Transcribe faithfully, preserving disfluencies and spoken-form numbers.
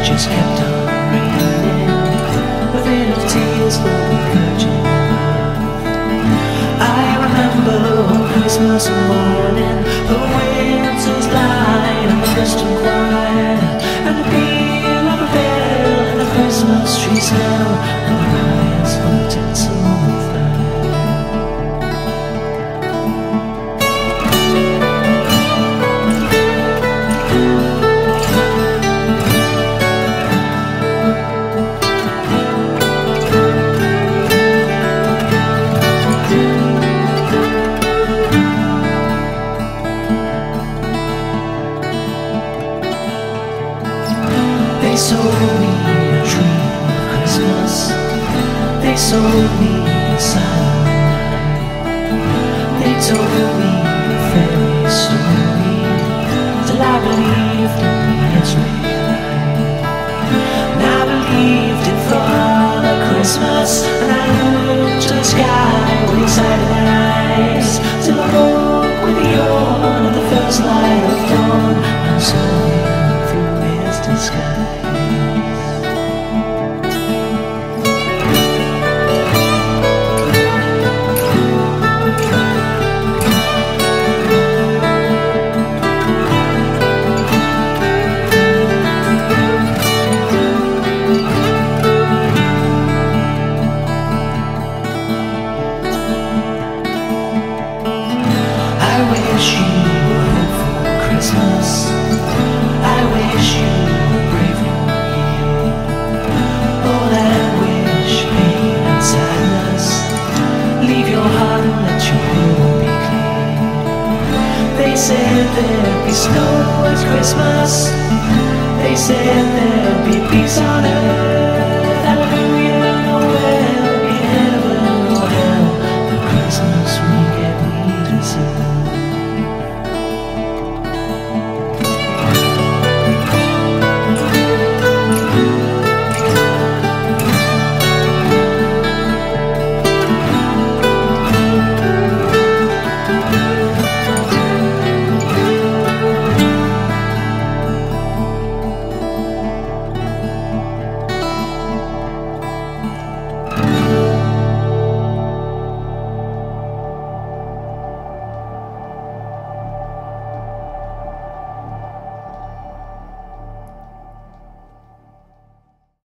just kept on raining, a veil of tears for the virgin earth. I remember on Christmas morning, the winter's light and the western quiet, and the peal of a bell and the Christmas tree smell, and the rise from the tinsel fire. They sold me a dream of Christmas. They sold me a silent night. They told me a fairy story till I believed in the Israelite. And I believed it Father Christmas, and I looked to the sky with excited eyes till I woke with the yawn of the first light of dawn, and saw him through misty skies. I wish you were hopeful Christmas. I wish you were brave New Year. All that wish, pain and sadness, leave your heart and let your room be clear. They said there'd be snow at Christmas. They said there'd be peace on earth.